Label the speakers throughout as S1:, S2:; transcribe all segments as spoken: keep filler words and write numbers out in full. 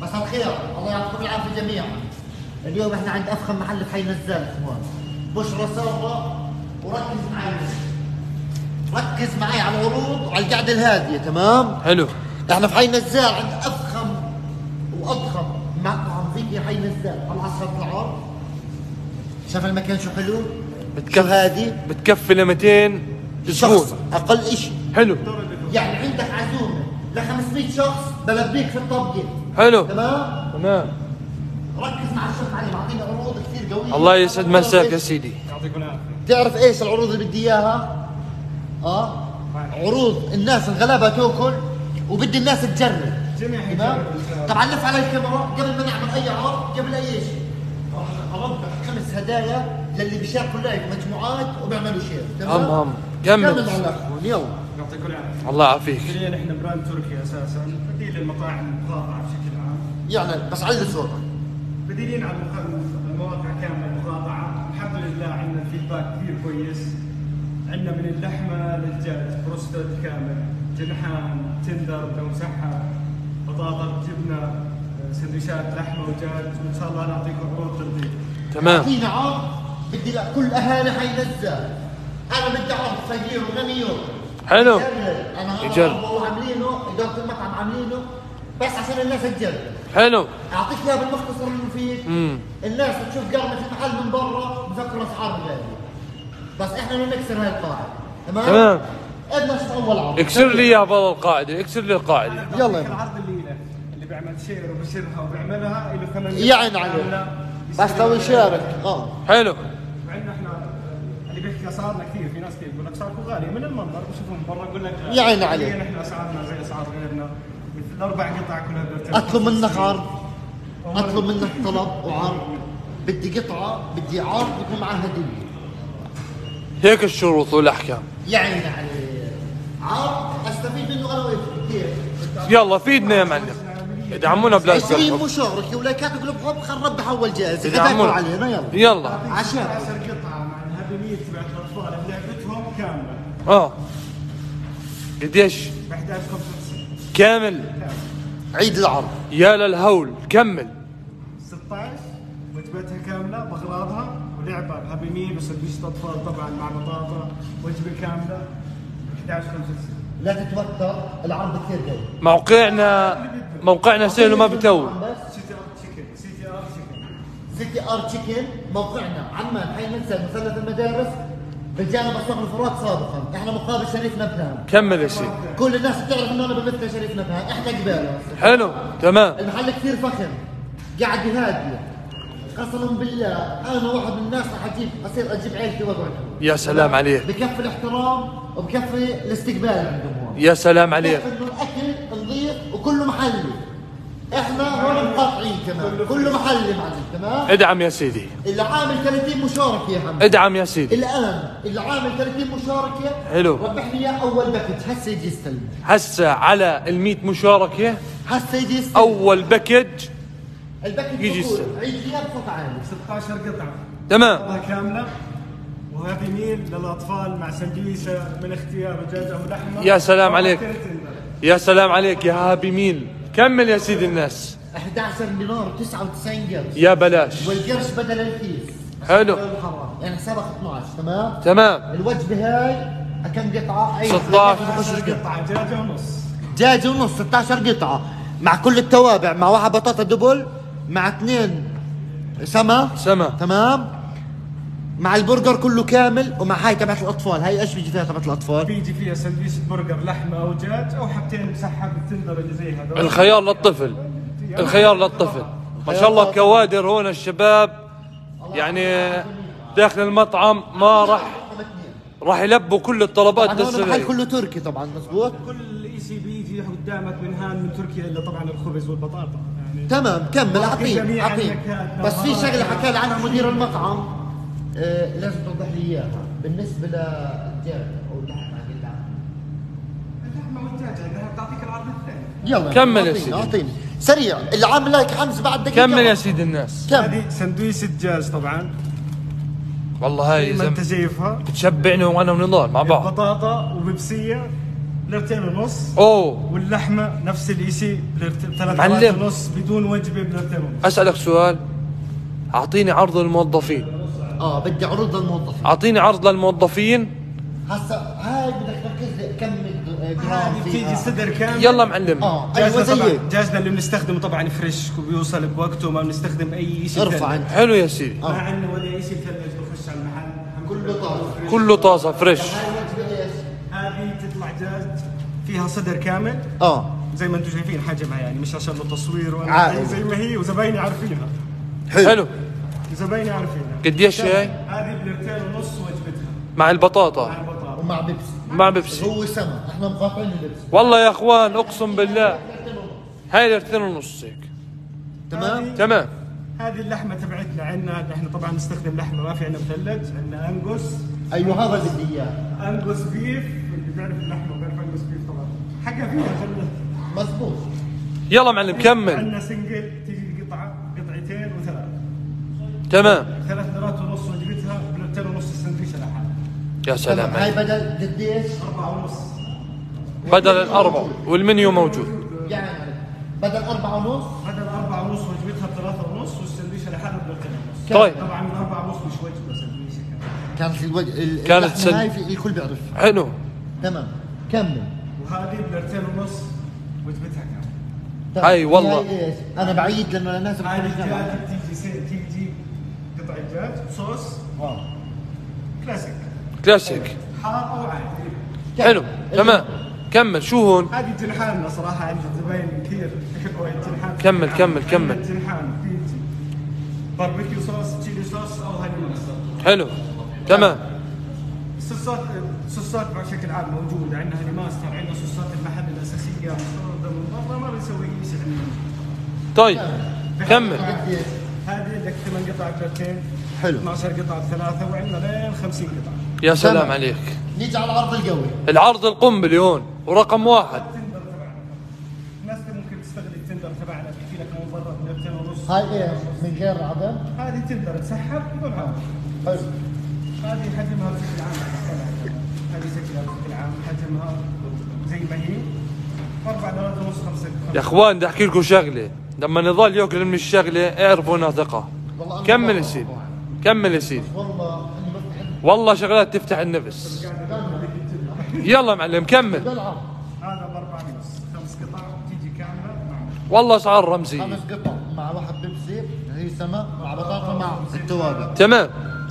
S1: مساء الخير، الله يعطيكم العافيه جميعا. اليوم احنا عند افخم محل في حي نزال اخوان، بشرى ساره. وركز معي، ركز معي على العروض وعلى القعده الهاديه، تمام؟
S2: حلو.
S1: احنا في حي نزال عند افخم واضخم مطعم في حي نزال على عصر العرب. شايف المكان شو حلو؟
S2: بتكفي
S1: هادي،
S2: بتكفي ل مئتين
S1: شخص اقل شيء.
S2: حلو.
S1: يعني عندك عزومه ل خمسمئة شخص بلبيك في الطبقه.
S2: حلو.
S1: تمام؟
S2: تمام.
S1: ركز مع الشيخ علي، معطينا عروض كثير قويه.
S2: الله يسعد مساك يا سيدي.
S3: يعطيكم العافيه.
S1: تعرف ايش العروض اللي بدي اياها؟ اه عروض الناس الغلابه تاكل وبدي الناس تجرب.
S3: جميع
S1: تمام؟ طبعا لف على الكاميرا قبل ما نعمل اي عرض، قبل اي شيء راح اربح خمس هدايا للي بيشاركوا لايف مجموعات وبيعملوا شير. تمام؟
S2: هم هم كمل.
S1: كمل مع الاخوان يلا.
S3: يعطيكم العافيه.
S2: الله يعافيك.
S3: حاليا احنا براند تركي اساسا، بديل للمطاعم المقاطعه بشكل عام.
S1: يعني بس علي صوتك.
S3: بديلين على المخ- المواقع كامله المقاطعه، الحمد لله عندنا الفيدباك كثير كويس. عندنا من اللحمه للدجاج، بروستد كامل، جنحان، تندر لو مسحب، بطاطا بجبنه، سندويشات لحمه ودجاج، وان شاء الله نعطيكم عروض ترضيكم.
S2: تمام.
S1: اعطينا عرض بدي لا كل اهالي حي نزال. انا بدي عرض فقير وغني يوم.
S2: حلو.
S1: انا
S2: يجرب.
S1: والله عاملينه، اداره المطعم عاملينه بس عشان الناس تجرب.
S2: حلو.
S1: اعطيك اياها بالمختصر المفيد.
S2: امم
S1: الناس بتشوف قرمه المحل من برا بفكروا اسعار غاليه. بس احنا بدنا نكسر هاي القاعده. تمام؟
S2: تمام.
S1: بدنا نشوف اول عرض.
S2: اكسر لي اياها بهذا القاعده، اكسر لي القاعده.
S1: يلا.
S3: العرض اللي له اللي بيعمل شير وبشرها وبيعملها له ثمن.
S1: يا عين عليك. بس لو يشارك اه.
S2: حلو.
S3: وعندنا احنا اللي بيحكي اسعارنا كثير، في ناس كثير بيقول لك اسعاركم غاليه من المنظر بشوفهم برا بقول لك
S1: يا عيني عليك.
S3: حالياً احنا اسعارنا زي اسعار غيرنا، مثل الاربع قطع كلها بترتفع.
S1: اطلب منك عرض، اطلب منك طلب وعرض. بدي قطعه، بدي عرض يكون معها هديه.
S2: هيك الشروط والاحكام.
S1: يا عيني عليك. عرض استفيد منه انا وانت كيف؟
S2: يلا فيدنا يا معلم. ادعمونا بلا
S1: عشرين
S2: سبب.
S1: مشاركه ولايكات وقلوب حب خرب بحول جائزه.
S2: ادعمونا
S1: علينا يلا.
S2: يلا.
S1: عشان
S3: عشر قطعه مع الهابي ميل تبعت الاطفال بلعبتهم كامله
S2: اه قديش؟
S3: ب احد عشر خمسة وتسعين.
S2: كامل.
S1: عيد العرض.
S2: يا للهول كمل.
S3: ستة عشر وجبتها كامله باغراضها ولعبه هابي ميل وسندويشة اطفال طبعا مع بطاطا، وجبه كامله ب احد عشر خمسة وتسعين.
S1: لا تتوتر، العرض كثير قوي.
S2: موقعنا موقعنا سهل وما بتوه.
S3: سيتي ار تشيكن، سيتي ار تشيكن.
S1: سيتي ار تشيكن، موقعنا عمان حي نزال مثلث المدارس بالجانب الصغر الفرات سابقا. احنا مقابل شريف نبهان.
S2: كمل يا سيدي.
S1: كل الناس بتعرف انه انا بمثل شريف نبهان، احنا قباله.
S2: حلو. تمام.
S1: المحل كثير فخم، قاعد هاديه. قسما بالله انا واحد من الناس راح اجيب اصير اجيب عيلتي واقعد.
S2: يا سلام عليك.
S1: بكفي الاحترام وبكفي الاستقبال عندهم هون.
S2: يا سلام عليك.
S1: بكفي انه الاكل نظيف وكله محلي. احنا هون مقاطعين كمان، كله محلي معلم. تمام؟
S2: ادعم يا سيدي.
S1: اللي عامل ثلاثين مشاركه يا حمد.
S2: ادعم يا سيدي.
S1: الان اللي عامل ثلاثين مشاركه
S2: حلو.
S1: ربح لي اياه اول باكج هسه يجي يستلم.
S2: هسه على ال مئة مشاركه
S1: هسه يجي يستلم
S2: اول باكج
S1: الباكج
S2: يجي
S1: بقول
S2: يستلم.
S1: عيد غياب صوت عالي.
S3: ستة عشر قطعه
S2: تمام.
S3: كامله وهابي ميل للاطفال مع سندويشه من اختيار دجاجه ولحمه.
S2: يا سلام عليك.
S3: وتندر.
S2: يا سلام عليك يا هابي ميل. كمل يا سيدي الناس.
S1: احد عشر دينار وتسعة وتسعين قرش.
S2: يا بلاش.
S1: والقرش بدل الكيس.
S2: حلو.
S1: الحرام. يعني حسابك اثنعش. تمام؟
S2: تمام.
S1: الوجبه هاي كم قطعه؟ أي
S2: ستة عشر.
S3: ستة عشر قطعه دجاجه ونص.
S1: دجاجه ونص. ستة عشر قطعه مع كل التوابع، مع واحد بطاطا دبل، مع اثنين سما
S2: سما.
S1: تمام، مع البرجر كله كامل، ومع هاي تبعت الاطفال. هاي ايش بيجي فيها تبعت الاطفال؟
S3: بيجي فيها سندويشة برجر لحمه او دجاج او حبتين مسحب التندر اللي زي هذول.
S2: الخيار للطفل. الخيار للطفل. ما شاء الله كوادر هون الشباب، يعني داخل المطعم ما راح راح يلبوا كل الطلبات.
S1: طبعا هون المحل
S2: السرية.
S1: كله تركي طبعا. مزبوط.
S3: كل اي سي بيجي قدامك من هان من تركيا الا طبعا الخبز والبطاطا يعني.
S1: تمام كمل. اعطيه
S3: جميع
S1: اعطيه.
S3: النكهات.
S1: بس في شغله حكى لي عنها مدير المطعم، آه لازم توضح لي اياها بالنسبه للدجاج او اللحمه.
S3: اللحمه والدجاجه انها بتعطيك العرض الثاني.
S1: يلا
S2: كمل يا
S1: أعطيني-
S2: سيدي.
S1: اعطيني سريع. اللي عامل لايك حمزه بعد دقيقه.
S2: كمل يا سيدي الناس.
S1: كمل.
S3: هذه سندويشة دجاج طبعا
S2: والله هاي
S3: ما انت
S2: زم...
S3: شايفها.
S2: بتشبعني وانا ونضال مع بعض.
S3: بطاطا وبيبسيه بلرتين ونص.
S2: اوه
S3: واللحمه نفس الاي سي ثلاث
S2: معلم.
S3: مرات ونص بدون وجبه بلرتين ونص.
S2: اسالك سؤال، اعطيني عرض للموظفين.
S1: اه بدي عروض للموظفين.
S2: اعطيني عرض للموظفين.
S1: هسا هاي بدك تركز لي كم جرام
S3: هذه بتيجي
S1: فيها.
S3: صدر كامل.
S2: يلا معلم.
S1: اه
S3: جاهزنا
S1: ايوه زي
S3: طبعا،
S1: هيك.
S3: جاهزنا اللي بنستخدمه طبعا فريش وبيوصل بوقته، ما بنستخدم اي شيء
S1: ارفع
S3: ثاني.
S1: انت.
S2: حلو يا سيدي.
S3: ما عندنا ولا شيء ثلج بخش على المحل.
S1: كله طازه.
S2: كله طازه فريش.
S1: هاي الوجبه ايش؟
S3: هذه تطلع جاهز فيها صدر كامل
S1: اه
S3: زي ما انتم شايفين حجمها، يعني مش عشان له تصوير ولا
S1: عادي.
S3: زي ما هي، وزبايني عارفينها.
S1: حلو,
S2: حلو.
S3: زبايني عارفينها.
S2: قديش هي؟
S3: هذه بلرتين ونص وجبتها
S2: مع
S3: مع
S2: البطاطا
S3: البطاطا.
S1: ومع بيبسي.
S2: مع بيبسي.
S1: هو سما احنا مقاطعين البيبسي.
S2: والله يا اخوان اقسم بالله هاي لترين ونص هيك.
S1: تمام.
S2: تمام.
S3: هذه اللحمه تبعتنا عندنا، احنا طبعا نستخدم لحمه ما في عندنا مثلج، عندنا انجوس.
S1: ايوه هذا اللي بدي اياه.
S3: انجوس بيف، اللي بيعرف اللحمه بيعرف انجوس بيف طبعا. حكى فيها جنة.
S1: مزبوط.
S2: يلا معلم كمل.
S3: عندنا سنجل تيجي قطعه قطعتين وثلاث.
S2: تمام.
S3: ثلاث ليرات ونص وجبتها، بلوتين ونص السندويشه لحالها.
S2: يا سلام
S1: هاي
S2: عليك.
S1: بدل قديش؟
S3: أربعة ونص.
S2: بدل الاربع والمنيو موجود.
S1: يعني بدل أربعة ونص.
S3: بدل أربعة ونص وجبتها بثلاثة ونص، والسندويشه لحالها بلوتين ونص.
S2: طيب.
S3: طبعا من أربعة ونص مش وجبه سندويشه كمان.
S1: كانت الوج... ال-
S2: كانت
S1: اللحمة
S2: سن-
S1: هاي في الكل بيعرف.
S2: حلو.
S1: تمام. كمل.
S3: وهذه بلوتين ونص وجبتها كمان.
S1: طيب،
S2: هاي والله.
S1: هاي ايش؟ انا بعيد لانه الناس
S3: هذه
S1: بتكون
S3: الدجاج
S1: جمعة.
S3: بتيجي سي- تيجي قطع دجاج بصوص
S1: اه
S3: كلاسيك،
S2: كلاسيك.
S3: حار او عادي.
S2: حلو. تمام. كمل. شو هون؟
S3: هذه جنحاننا صراحه عند الزباين كثير يحبوا الجنحان.
S2: كمل- كمل- كمل.
S3: عندنا الجنحان بيجي باربيكيو صوص، تشيلي صوص او هاني ماس.
S2: حلو. تمام.
S3: الصوصات الصوصات بشكل عام موجوده عندنا، هاني ماستر، عندنا صوصات المحل الاساسيه مستورده من برا، ما بنسوي شيء عندنا.
S2: طيب كمل.
S1: قديش؟
S3: هذه لك ثمان قطع بلاتين،
S1: حلو.
S3: اثناشر قطعه بثلاثه، وعندنا لين خمسين قطعه.
S2: يا سلام
S1: تمام.
S2: عليك.
S1: نيجي على العرض القوي.
S2: العرض القنبلي هون ورقم واحد.
S3: التندر تبعنا الناس ممكن تستغل التندر تبعنا، بحكي لك من برا بلاتين ونص.
S1: هاي ايش؟ من غير عدم؟
S3: هذه تندر تسحب بدون عمل.
S1: حلو.
S3: هذه حجمها بشكل عام، هذه شكلها بشكل عام حجمها زي ما هي أربع ليرات ونص خمسة.
S2: يا اخوان بدي احكي لكم شغله، لما يضل ياكل من الشغله اعرفوا انها ثقه.
S1: والله أنا
S2: كمل
S1: بقرأ.
S2: يا سيدي. كمل يا سيدي.
S1: والله اني بفتح
S2: والله شغلات تفتح النفس. يلا معلم كمل.
S1: بالعرض.
S3: هذا بأربعة ونص، خمس قطع تيجي كاملة مع
S2: والله اسعار رمزيه.
S1: خمس قطع مع واحد بيبسي، هي سما مع بطاطا مع التوابل.
S2: تمام.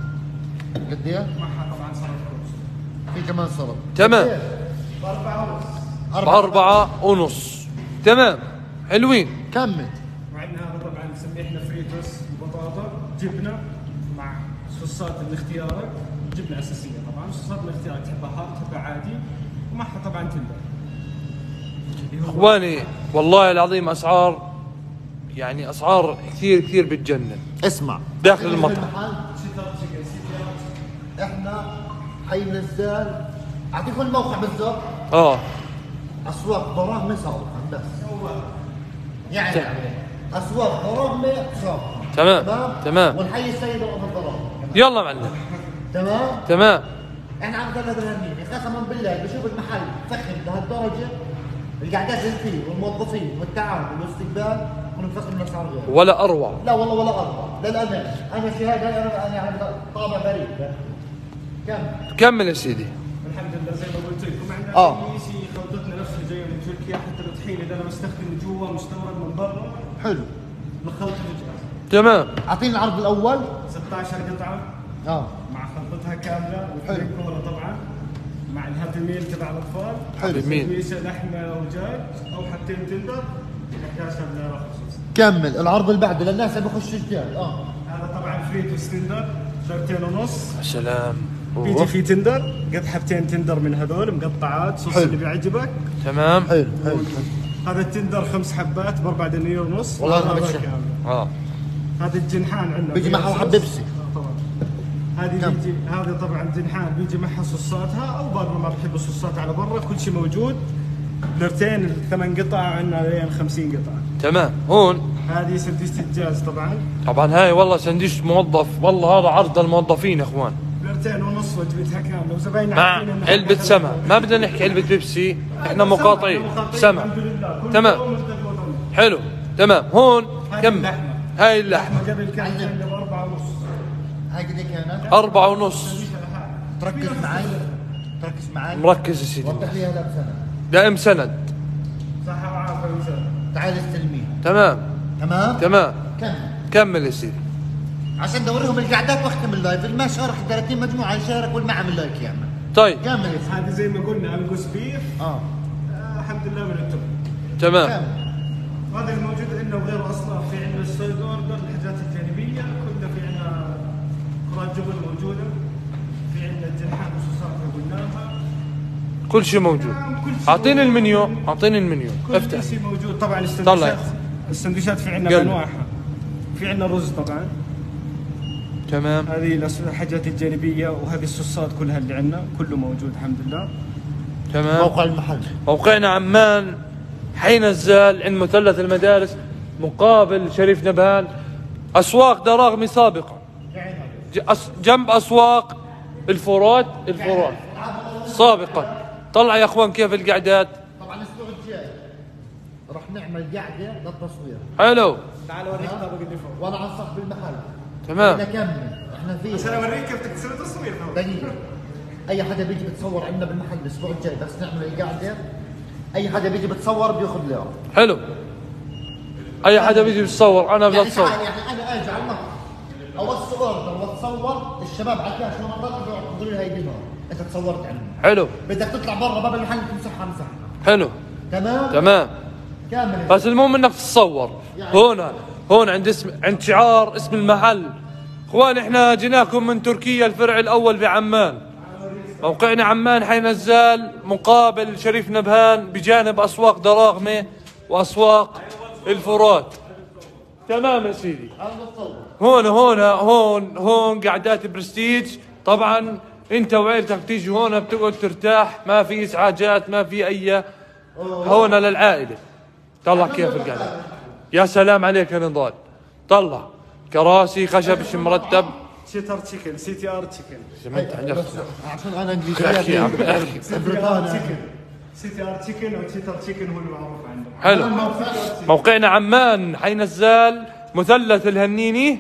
S1: قد ايه؟
S3: معها طبعا سلطة كوست.
S1: في كمان سلطه.
S2: تمام.
S1: قد إيه؟
S3: بأربعة ونص.
S2: بأربعة ونص. تمام. حلوين.
S1: كمل.
S3: وعندنا هذا طبعا نسميه احنا فريتوس بطاطا جبنه مع صوصات من اختيارك، جبنه اساسيه طبعا، صوصات من اختيارك تحبها هارد تحبها عادي، ومعها طبعا تندر. اللي هو
S2: اخواني والله العظيم اسعار، يعني اسعار كثير كثير بتجنن
S1: اسمع.
S2: داخل المطعم.
S3: شيتر تشيكن سيتر.
S1: احنا حي نزال، اعطيكم الموقع بالضبط.
S2: اه
S1: اسواق ضراهمه صالحه بس. يعني اسواق ضراهمه صالحه.
S2: تمام. تمام.
S1: والحي السيد ابو الضراهمه.
S2: يلا معلم.
S1: تمام.
S2: تمام.
S1: احنا عم نضلنا بالهمين، قسما بالله بشوف المحل فخم لهالدرجه، القعدات اللي فيه والموظفين والتعامل والاستقبال ونفخم الاسعار غير.
S2: ولا اروع.
S1: لا والله ولا ارضى، للامانه انا الشهاده انا انا يعني طابع بريء. كم؟
S2: كمل يا سيدي.
S3: الحمد لله زي ما قلت لكم عندنا
S1: آه.
S3: اي شيء خلطتنا نفس اللي جايه من تركيا، حتى الطحين اللي انا بستخدم جوا مستورد من برا،
S1: حلو.
S3: مخلط الجاهز.
S2: تمام.
S1: اعطيني العرض الاول.
S3: ستة عشر قطعه
S1: اه
S3: مع خلطتها كامله،
S1: حلو.
S3: وفي كولا طبعا مع الهابي ميل تبع الاطفال.
S1: حلو.
S2: هابي ميل.
S3: سندويشه لحمه ودجاج او حتى تندر ب احد عشر ليره خصوص.
S1: كمل العرض اللي بعده للناس اللي بخش الجال. اه
S3: هذا طبعا فريتوس تندر ليرتين ونص،
S2: يا سلام.
S3: بيجي
S2: أوه.
S3: في تندر قطحتين تندر من هذول مقطعات صوص
S1: حلو.
S3: اللي بيعجبك.
S2: تمام.
S1: حلو حلو.
S3: هذا التندر خمس حبات باربع دنانير ونص.
S1: والله
S3: وهذا
S1: أنا بتشهى.
S3: كامل.
S2: اه
S3: هذا الجنحان عندنا
S1: بيجي معها واحد بيبسي.
S3: آه طبعا. هذه
S1: كم؟
S3: بيجي هذا طبعا جنحان بيجي معها صوصاتها، او برا ما بحب الصوصات على برا، كل شيء موجود. لرتين الثمان قطع عندنا لين خمسين قطعه.
S2: تمام. هون
S3: هذه سندويشة الجاز طبعا
S2: طبعا هاي والله سندويش موظف، والله هذا عرض للموظفين يا اخوان.
S3: لرتين وجبتين ونص وجبتها كامله وزباين
S2: مع
S3: عارفين إن
S2: علبة
S3: إحنا
S2: سمك، ما بدنا نحكي علبة بيبسي، احنا مقاطعين سمك.
S3: الحمد لله. كل
S2: تمام.
S3: يوم نزداد وطن.
S2: حلو تمام. هون
S3: هاي
S2: كم؟
S3: اللحمة.
S2: هاي اللحمة
S3: اللحمه قبل كانت عندنا باربعه ونص.
S1: هاي قد إيه كانت؟
S2: أربعة ونص.
S1: تركز معي تركز معي
S2: مركز يا سيدي.
S1: وضح لي هذا بسنة.
S2: دائم سند.
S3: صحه وعافيه وسلامه.
S1: تعال استلميها.
S2: تمام
S1: تمام؟
S2: تمام.
S1: كمل.
S2: كمل يا سيدي.
S1: عشان دوريهم القعدات واختم اللايف، اللي ما شارك ثلاثين مجموعة يشارك واللي ما عمل لايك يعمل.
S2: طيب
S1: كمل يا سيدي.
S3: هذه زي ما قلنا انقص بيف.
S1: اه
S3: آه الحمد لله من التوب.
S2: تمام.
S1: كمل.
S3: هذا الموجود عندنا وغير اصناف. في عندنا السايد اوردر الحاجات الجانبيه كلها. في عندنا كرات جبن موجوده. في عندنا الجنحات والصوصات اللي قلناها.
S2: كل شيء موجود.
S3: نعم، كل شيء
S2: اعطيني
S3: موجود.
S2: المنيو، اعطيني المنيو.
S3: كل
S2: افتح.
S3: شيء موجود. طبعا
S2: طلع.
S3: السندويشات السندويشات في عندنا
S2: قلب.
S3: بانواعها. في عندنا رز طبعا.
S2: تمام.
S3: هذه الأس- الحاجات الجانبيه وهذه الصوصات كلها اللي عندنا كله موجود الحمد لله.
S2: تمام.
S1: موقع المحل.
S2: موقعنا عمان، حي نزال، عند مثلث المدارس مقابل شريف نبهان، اسواق دراغمي سابقا، ج- أس- جنب اسواق الفرات الفرات سابقا. طلع يا اخوان كيف القعدات.
S1: طبعا الاسبوع الجاي راح نعمل قعدة للتصوير.
S2: حلو.
S3: تعال اوريك الطابق اللي فوق.
S1: وانا عن صاحب المحل.
S2: تمام.
S1: بدنا نكمل احنا
S3: عشان
S1: فيه
S3: اوريك كيف بدك تسوي تصوير.
S1: دقيقة. اي حدا بيجي بتصور عندنا بالمحل الاسبوع الجاي بس نعمل القعدة. اي حدا بيجي بتصور بياخذ ليرة.
S2: حلو. اي حدا بيجي بيصور انا بدي
S1: يعني
S2: اتصور.
S1: تعال، يعني انا اجي على المطعم اوصل اوردر واتصور الشباب على الكاش وانا بطلع يقولوا لي هي دينار انت تصورت عندنا.
S2: حلو
S1: بدك تطلع برا باب المحل تمسحها مسحها.
S2: حلو
S1: تمام؟
S2: تمام.
S1: كامل.
S2: بس المهم انك تتصور. هون هون عند اسم عند شعار اسم المحل. اخوان احنا جيناكم من تركيا، الفرع الاول بعمان. موقعنا عمان حي نزال مقابل شريف نبهان بجانب اسواق دراغمه واسواق الفرات. تمام يا سيدي. هون هون هون هون قعدات برستيج. طبعا انت وعيلتك تيجي هون بتقعد ترتاح، ما في ازعاجات، ما في اي هون للعائله. طلع كيف القعدة. يا سلام عليك يا نضال. طلع كراسي خشب مرتب.
S3: شيتر تشيكن سي تي ار تشيكن.
S2: سمعت عن نفسك.
S1: عشان انا
S2: احكي يا
S1: انجليزي.
S2: عم احكي.
S1: بريطانيا.
S3: سي تي ار تشيكن او شيتر تشيكن هو المعروف عنده.
S2: حلو. موقعنا عمان حي نزال مثلث الهنيني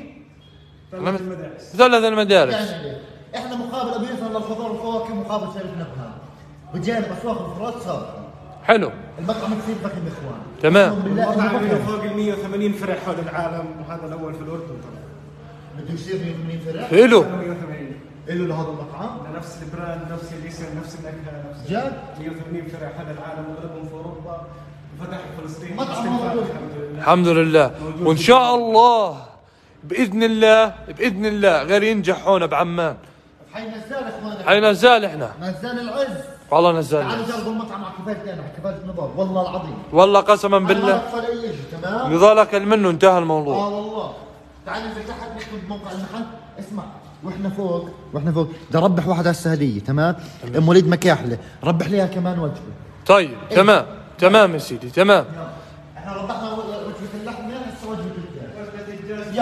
S3: طلعت المدارس.
S2: مثلث المدارس.
S1: يعني احنا مقابل ابيضنا للخضار والفواكه مقابل شركة نبهان. بجانب اسواق الفرات صار.
S2: حلو
S1: المطعم كثير ضخم يا اخوان.
S2: تمام.
S1: أقسم بالله إنه
S3: المطعم له
S1: ضخم.
S3: فوق ال مية وثمانين فرع حول العالم وهذا الاول في الاردن طبعا.
S1: بده يصير مية وثمانين فرع.
S2: حلو
S3: مية وثمانين.
S1: له لهذا المطعم.
S3: نفس البراند نفس الاسم نفس النكهه نفس
S1: جد؟
S3: مية وثمانين فرع حول العالم واغلبهم في اوروبا. وفتح في فلسطين.
S1: مطعم
S3: فلسطين
S1: موجود.
S3: فاتح الحمد لله.
S2: الحمد لله. وان شاء الله باذن الله باذن الله غير ينجح هون بعمان.
S1: حي نزال اخوان.
S2: حي نزال احنا.
S1: نزال العز.
S2: والله نزال.
S1: تعالوا جربوا المطعم على كفايه انا على كفايه نضال والله العظيم.
S2: والله قسما
S1: أنا ما
S2: بالله
S1: بدخل اي شيء تمام.
S2: نضال اكل منه انتهى الموضوع.
S1: اه والله. تعال ننزل تحت نكتب موقع المحل. اسمع واحنا فوق واحنا فوق بدي اربح واحد هسه هديه تمام. ام وليد مكاحله ربح لي اياها كمان وجبه.
S2: طيب تمام تمام يا سيدي تمام.
S1: احنا ربحنا وجبه اللحمه هسه وجبه الدجاج.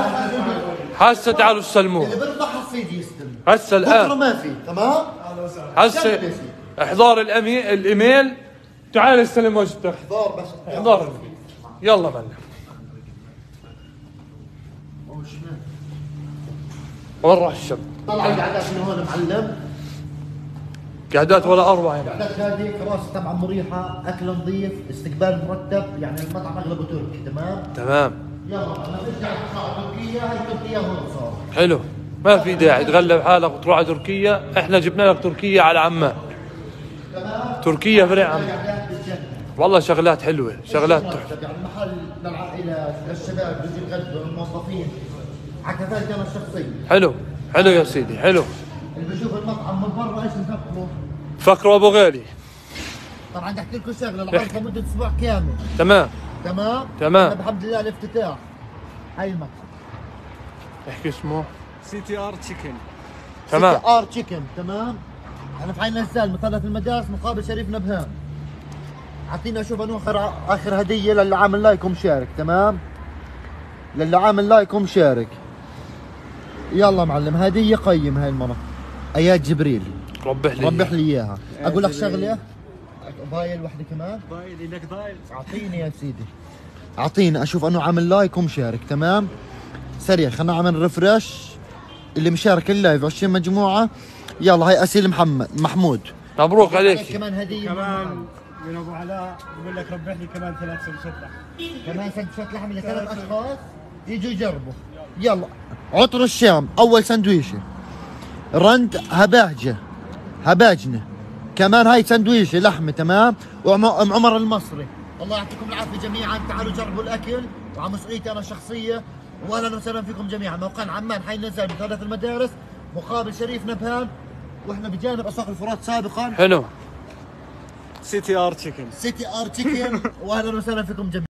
S1: يلا
S2: هسه تعالوا استلموه.
S1: اللي بربح هسه يجي يستلم.
S2: هسه
S1: بكره
S2: الان
S1: ما في تمام.
S2: هسه احضار الأمي... الايميل. تعال استلم وجبتك.
S1: احضار بس
S2: احضار الإيميل. يلا معلم. وين راح الشب؟
S1: طلع القعدات من هون معلم.
S2: قعدات ولا اروع يعني.
S1: القعدات هذه كراسي طبعا مريحه، اكل نظيف، استقبال مرتب، يعني المطعم اغلبه تركي تمام؟
S2: تمام.
S1: يلا انا برجع على تركيا، هي تركيا هون صار.
S2: حلو. ما في داعي تغلب حالك وتروح على تركيا، احنا جبنا لك تركيا على عمان. تركيا فرع عمان.
S1: قعدات بالجنة.
S2: والله شغلات حلوه، شغلات تحفه.
S1: مرتب، يعني محل للعائلات، للشباب بيجي يتغدوا، الموظفين. على كفايتي انا الشخصيه.
S2: حلو حلو يا سيدي حلو.
S1: اللي بيشوف المطعم من برا ايش بفكروا؟
S2: فكروا ابو غالي.
S1: طبعا بدي احكي لكم شغله، العرض لمده اسبوع كامل.
S2: تمام
S1: تمام؟
S2: تمام.
S1: أنا بحمد الله الافتتاح. هاي المكتب.
S2: احكي اسمه.
S3: سي تي ار تشيكن.
S2: تمام.
S1: سيتي ار تشيكن تمام. احنا في حي نزال مثلث المدارس مقابل شريف نبهان. اعطينا اشوف انو اخر اخر هديه للي عامل لايك ومشارك تمام. للي عامل لايك ومشارك. يلا معلم هديه قيم هاي المرة. اياد جبريل.
S2: ربح لي
S1: ربح لي اياها. اقول لك شغله، ضايل وحده كمان.
S3: ضايل لك ضايل.
S1: اعطيني يا سيدي، اعطيني اشوف انه عامل لايك ومشارك. تمام سريع، خلينا نعمل ريفرش. اللي مشارك اللايف عشرين مجموعه. يلا هاي اسيل محمد محمود،
S2: مبروك عليك.
S1: كمان هديه
S3: كمان من ابو علاء بقول لك ربح لي كمان ثلاث سندوتشات لحم.
S1: كمان سندوتشات لحم لثلاث اشخاص يجوا يجربوا. يلا عطر الشام اول سندويشه، رند هباجه هباجنه كمان هاي سندويشه لحمه. تمام. وام عمر المصري. الله يعطيكم العافيه جميعا، تعالوا جربوا الاكل وعلى مسؤوليتي انا الشخصيه. واهلا وسهلا فيكم جميعا. موقعنا عمان حي النزال بثلاث المدارس مقابل شريف نبهان، واحنا بجانب اسواق الفرات سابقا.
S2: حلو.
S3: سيتي ار تشيكن.
S1: سيتي ار تشيكن. واهلا وسهلا فيكم جميعا.